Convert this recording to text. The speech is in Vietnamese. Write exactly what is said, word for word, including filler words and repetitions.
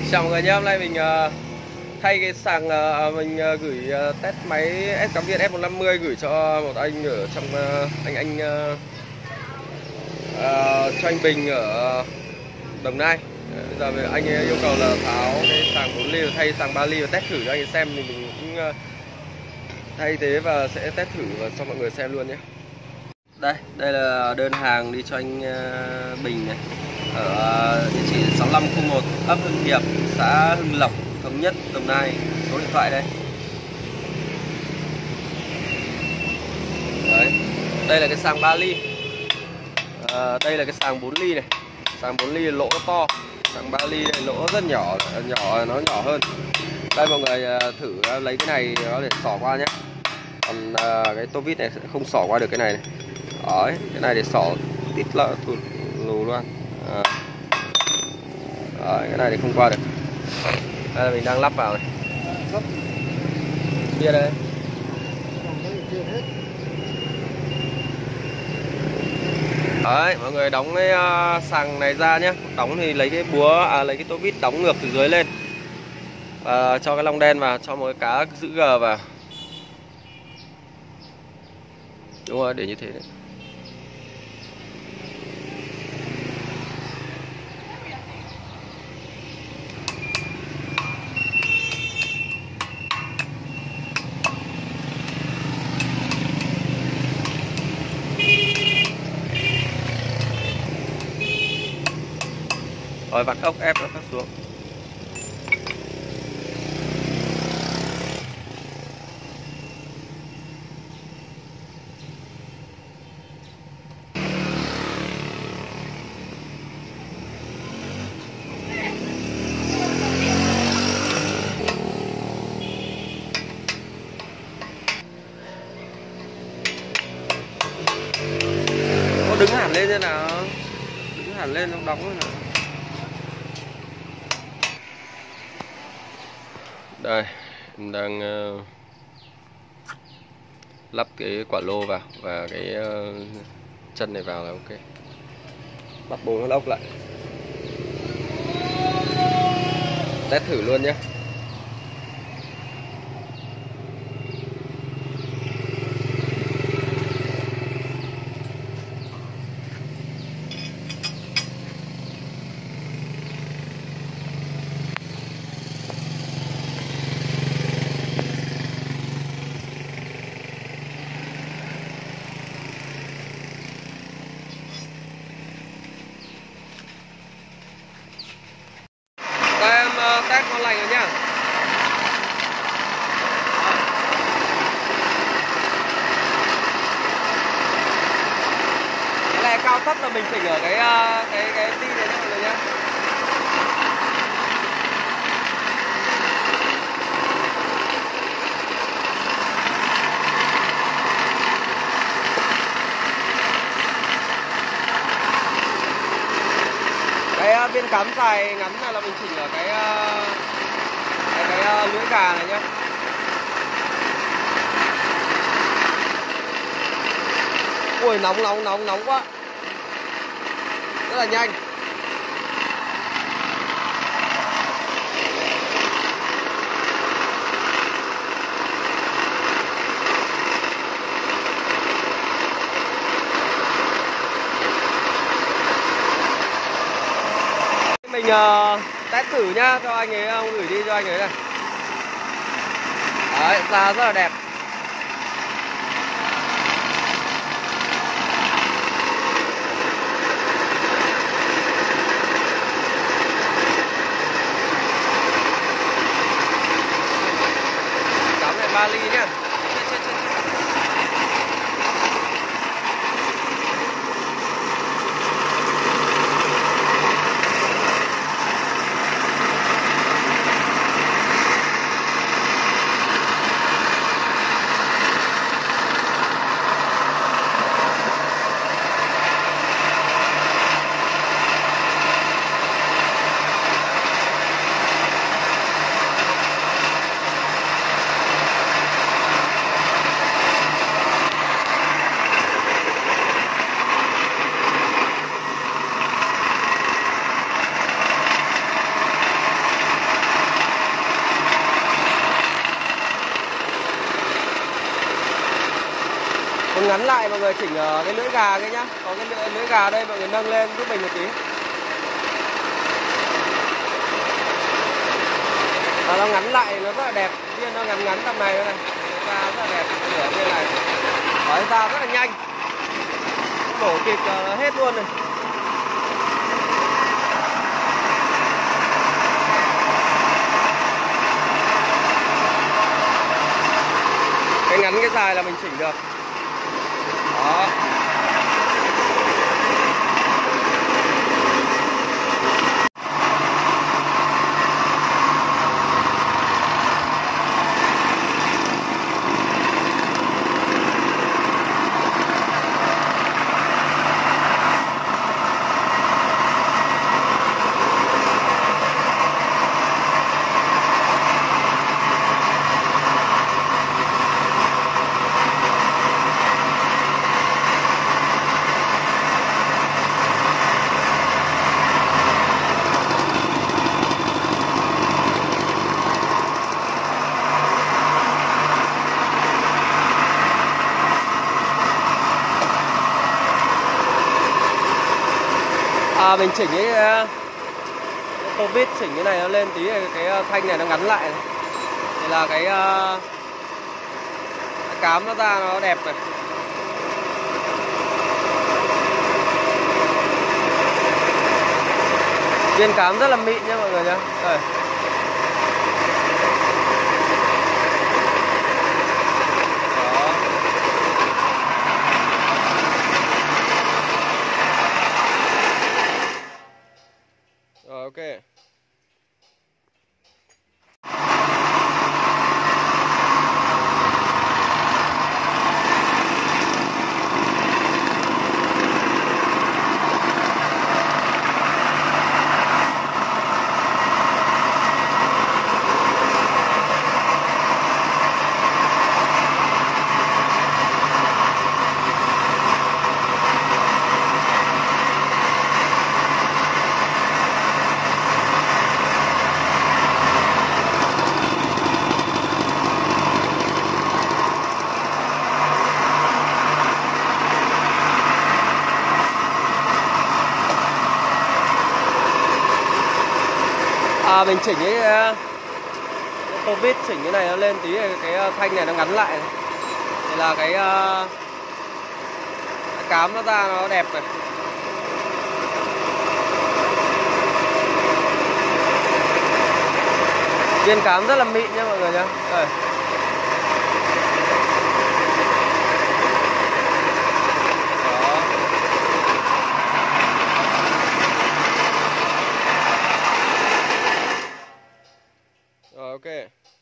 Chào mọi người nhé, hôm nay mình uh, thay cái sàng uh, mình uh, gửi uh, test máy ép tám Việt F một năm mươi gửi cho một anh ở trong uh, anh anh uh, uh, cho anh Bình ở Đồng Nai. Uh, bây giờ anh ấy yêu cầu là tháo cái sàng bốn ly thay sàng ba ly và test thử cho anh ấy xem, thì mình cũng uh, thay thế và sẽ test thử và cho mọi người xem luôn nhé. Đây, đây là đơn hàng đi cho anh uh, Bình này, ở địa chỉ sáu lăm khu một, ấp Hưng Hiệp, xã Hưng Lộc, Thống Nhất, Đồng Nai. Số điện thoại đây. Đấy. Đây là cái sàng ba ly. À, đây là cái sàng bốn ly này. Sàng bốn ly lỗ to, sàng ba ly này lỗ rất nhỏ, nhỏ nó nhỏ hơn. Đây mọi người thử lấy cái này nó để xỏ qua nhé. Còn à, cái tô vít này sẽ không xỏ qua được cái này này. Đấy, cái này để xỏ tít là thụt lù luôn. À. Đấy, cái này thì không qua được. Đây là mình đang lắp vào này. Kia đây. Đấy, mọi người đóng cái uh, sàng này ra nhé. Đóng thì lấy cái búa, à, lấy cái tô vít đóng ngược từ dưới lên. Và cho cái lông đen vào, cho một cái cá giữ G vào. Đúng rồi, để như thế đấy. Rồi vặn ốc ép nó phát xuống. Có đứng hẳn lên thế nào? Đứng hẳn lên không đóng thế nào? Đây, mình đang uh, lắp cái quả lô vào và cái uh, chân này vào là ok. Bắt bốn con ốc lại. Test thử luôn nhé. Em uh, test ngon lành rồi nhá. Cái này cao thấp là mình chỉnh ở cái uh, cái cái ti này nhá mọi người nhá. Cái uh, viên cắm dài ngắn này là mình chỉnh ở cái uh, cái, cái uh, lưỡi gà này nhá. Ui nóng nóng nóng nóng quá. Rất là nhanh. Mình uh, test thử nhá, cho anh ấy uh, gửi đi cho anh ấy này. Đấy, da rất là đẹp. Cắm này ba ly nhá. ngắn lại mọi người, chỉnh ở cái lưỡi gà cái nhá. Có cái lưỡi, lưỡi gà đây mọi người nâng lên giúp mình một tí. Và nó ngắn lại nó rất là đẹp, viên nó ngắn ngắn tầm này đây này, ra rất là đẹp, nửa viên này, nói ra rất là nhanh, đổ kịp uh, hết luôn này. Cái ngắn cái dài là mình chỉnh được. Đó. À, mình chỉnh cái, cái tô vít, chỉnh cái này nó lên tí, cái, cái thanh này nó ngắn lại này. Thì là cái, cái cám nó ra nó đẹp này. Viên cám rất là mịn nha mọi người nhá. Đây. Rồi, ok. À, mình chỉnh cái, cái tô vít, chỉnh cái này nó lên tí, cái, cái thanh này nó ngắn lại này. Thì là cái, cái cám nó ra nó đẹp này. Viên cám rất là mịn nha mọi người nhá. Đây. Rồi, ok.